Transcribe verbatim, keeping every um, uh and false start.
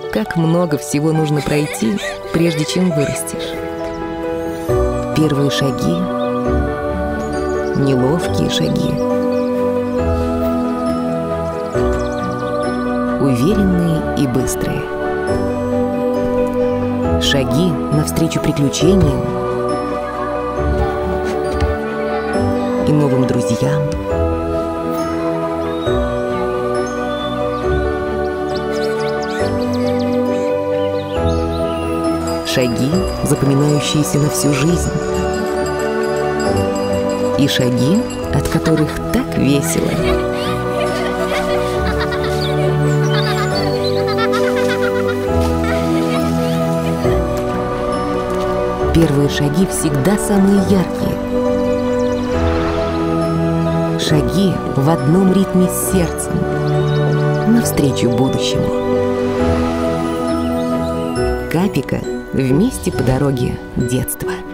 Как много всего нужно пройти, прежде чем вырастешь. Первые шаги, неловкие шаги, уверенные и быстрые. Шаги навстречу приключениям и новым друзьям. Шаги, запоминающиеся на всю жизнь. И шаги, от которых так весело. Первые шаги всегда самые яркие. Шаги в одном ритме с сердцем, навстречу будущему. Капика вместе по дороге детства.